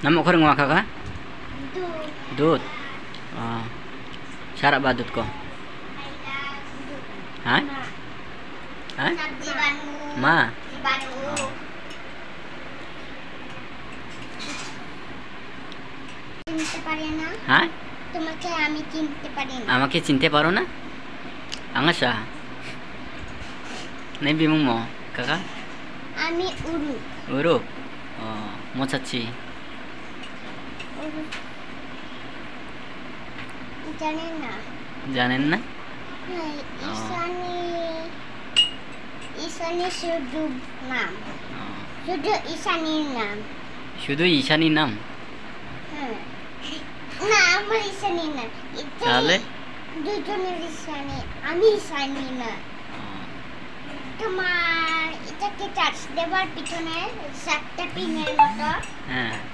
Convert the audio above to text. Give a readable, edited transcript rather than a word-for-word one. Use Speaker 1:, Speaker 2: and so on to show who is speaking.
Speaker 1: Nama ko ring kakak? Dud. Syarat badut ko. Hah? Hah? Ma. হ্যাঁ
Speaker 2: তোমাকে আমি চিনতে পারি না
Speaker 1: আমাকে চিনতে পারো না আঙ্গাসা নাই বিমুং মো কাকা
Speaker 2: আমি উরু
Speaker 1: উরু মোচাচ্ছি জানেন না
Speaker 2: ঈশানী শুধু নাম শুধু ঈশানীর নাম
Speaker 1: শুধু ঈশানীর নাম
Speaker 2: না আমার ঈশানী না
Speaker 1: তাহলে
Speaker 2: দুজনের ঈশানী আমি ঈশানী না তোমার এটাকে চার্জ দেবার পিছনে 7টা পিনের মতো